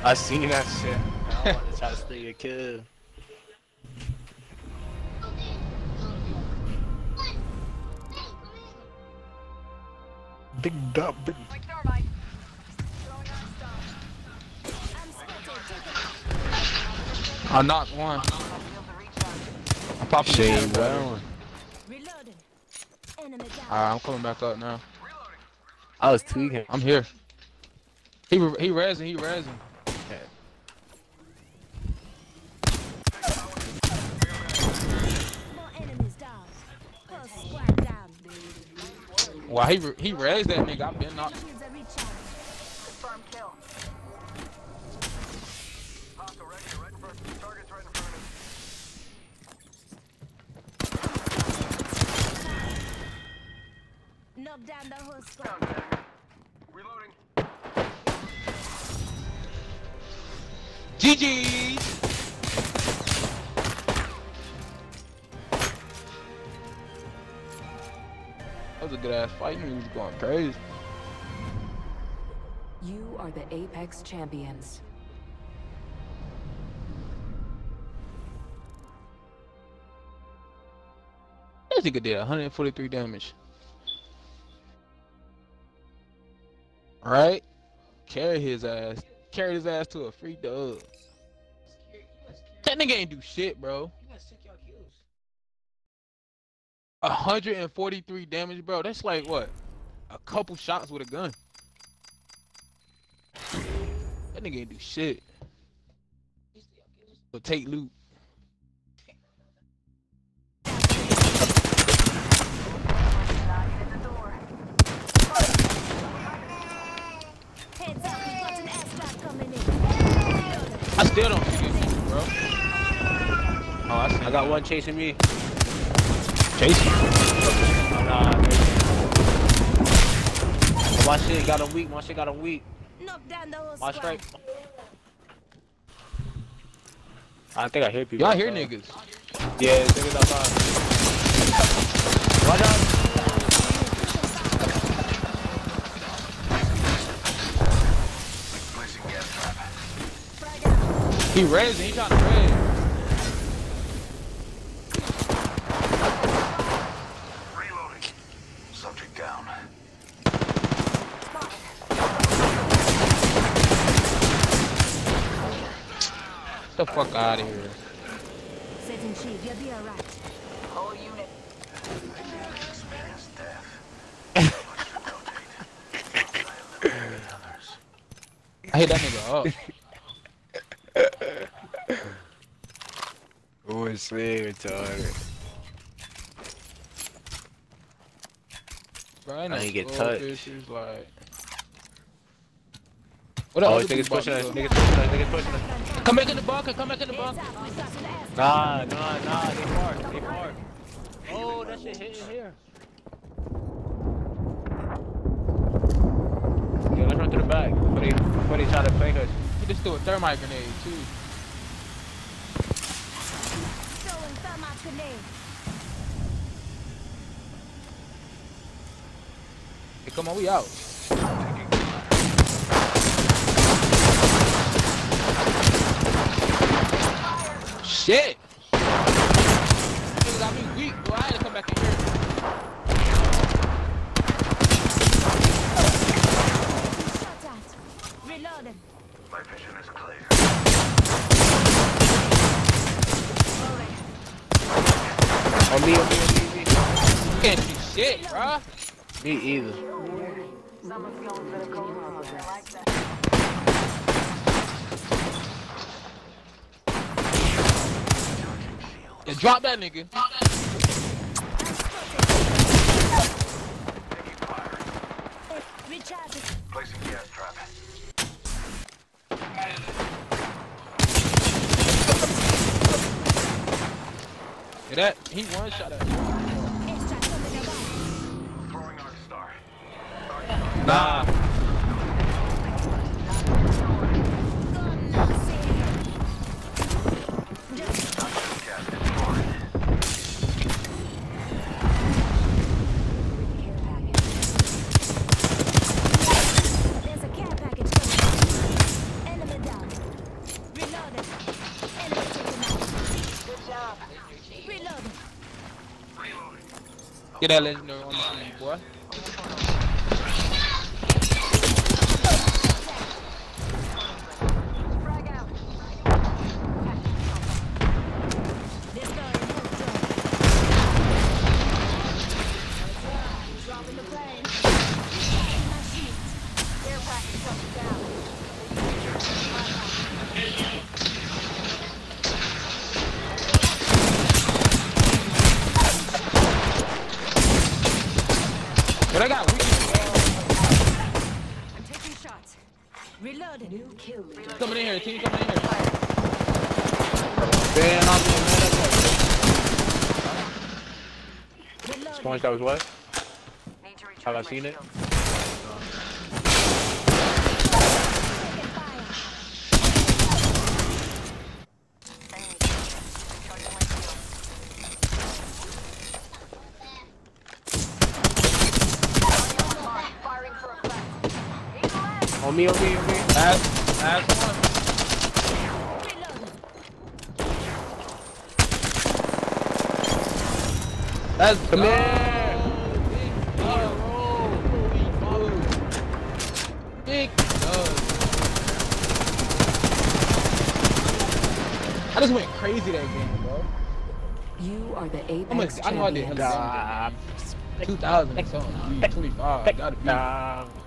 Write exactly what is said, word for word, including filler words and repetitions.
I seen that shit. I want to try to steal your kill. Big dub, big. I knocked one. I'm popping Shane well. Alright, I'm coming back up now. I was tweaking. I'm here. He he rezzing, he rezzing. Okay. Wow, he he rezzed that nigga. I've been knocked. Knock down the whole squad. Reloading. G G. That was a good ass fight. He was going crazy. You are the Apex champions. This nigga did one hundred forty-three damage. Right? Carry his ass. Carry his ass to a free dub. That nigga ain't do shit, bro. one hundred forty-three damage, bro. That's like what? A couple shots with a gun. That nigga ain't do shit. But take loot. I still don't see this, bro. Oh, I see. I got one chasing me. Chasing? Oh, nah, my shit got him weak. My shit got him weak. My strike. I think I hear people. Y'all hear niggas? Yeah, niggas outside. Watch out. He raising, he trying to raise. Reloading. Subject down. Get the fuck out of here. Setting chief, you'll be alright. Whole unit. Experience death. I hit that nigga up. Who is slave retarded? Bro, I I ain't ain't get get touched. touched. Like... What Oh, else? niggas pushing us, niggas pushing us, niggas pushing us. Come back in the bunker, come back in the bunker. Nah, nah, nah, they far, they far. Oh, that shit hitting here. Yeah, let's run to the back before they, before they try to flank us. He just threw a thermite grenade, too. Throwing thermite grenade. Hey, come on, we out. Shit! Nigga got me weak, bro. I had to come back in here. Shut out. Reloading. My vision is clear. On me, on me, on me, on me. Can't see shit, bro. Me either. Someone's going for the cold harbor. I like that. Yeah, drop that nigga. Recharge it. Placing gas trap. Yeah, that he one shot at me. Extract something about. Throwing arc star. Nah. Gun see. Just Gas deployed. there's a care package coming. Enemy down. Get that legendary on the screen, boy. Frag out. This guy is hooked up. Dropping the plane. My sheet. Air package touching down. But I got weak. I'm taking shots. Reloading. New kill leader. Coming in here, team coming in here. Man, I'm being mad at Reloading. Sponge, that was what? Need to recharge Have I my seen it? shields. Taking fire. Enemy recharging my shields. Firing for effect. He's left. On me, on me, on me. Last, last one. Reloading. Let's Come go. here. Big dog. Big dog. I just went crazy that game, bro. You are the Apex How much? I know I did. champions. Nah. two thousand something. twenty-five. Gotta be. Nah.